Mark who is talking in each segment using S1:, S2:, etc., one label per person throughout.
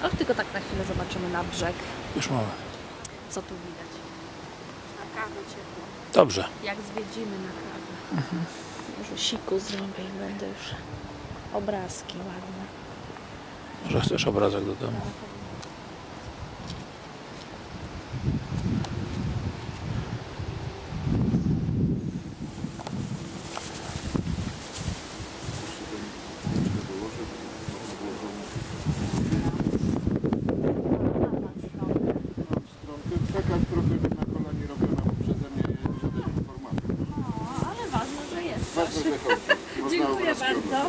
S1: O, tylko tak na chwilę zobaczymy na brzeg.
S2: Już mamy.
S1: Co tu widać? Na kawę ciepło.
S2: Dobrze.
S1: Jak zwiedzimy na kawę. Może siku zrobię i będę już obrazki ładne.
S2: Może chcesz obrazek do domu?
S3: Taka trochę na kolanie robiona przeze mnie, żaden informatyk.
S1: O, ale ważne, że jest.
S3: Ważne, że chodzi. Można
S1: Dziękuję
S3: obrazkować.
S1: bardzo.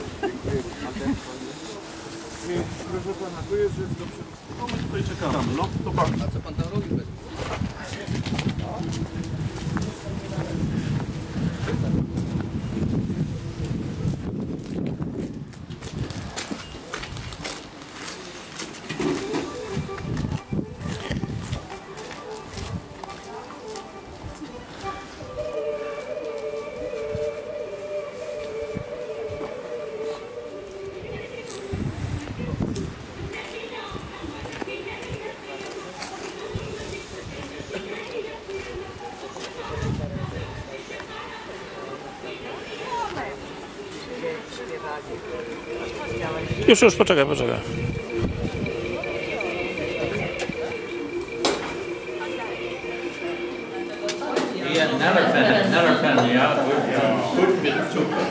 S3: Nie, proszę pana, tu jest rzecz do przerostu. No my tutaj czekamy. No, to pan.
S4: A co pan tam robi?
S2: Już, poczekaj.
S4: Ja, another fan, ja. Gut mit Zucker.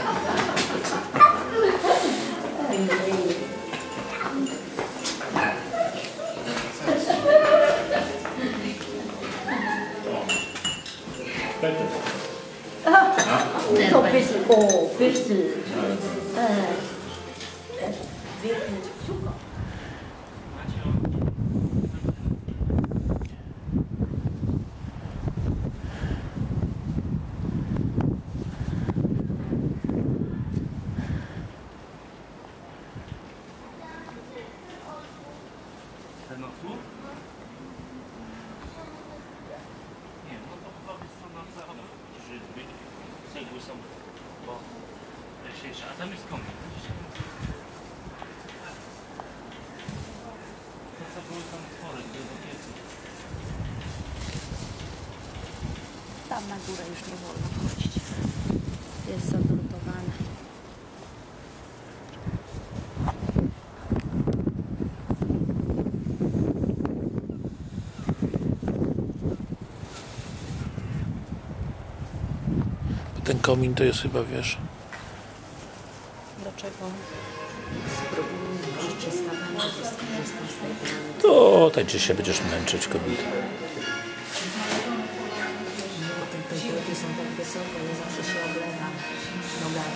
S5: So bitte, oh, bitte. Wirklich Zucker.
S6: Ten tu? Nie, no to chyba jest to na zachodzie. Cegły są bo lesiejsze, a tam jest komin. To co były tam otwory, do piecu.
S1: Tam na górę już nie wolno chodzić. Jest zadrutowane.
S2: Ten komin to jest chyba, wiesz...
S1: Do czego?
S5: Spróbujmy życie stawania, że skorzystam z tej plany.
S2: To tak gdzieś się będziesz męczyć, kobieta.
S5: Potem te drogi są tak wysoko, ja zawsze się oblewam nogami.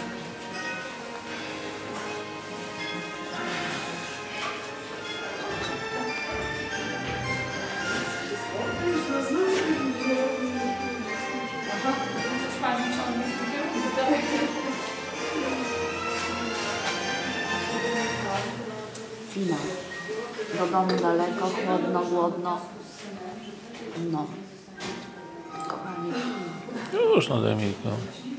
S5: Finał. Do domu daleko, chłodno, głodno. No. Kochani,
S2: Już, no daj mi go.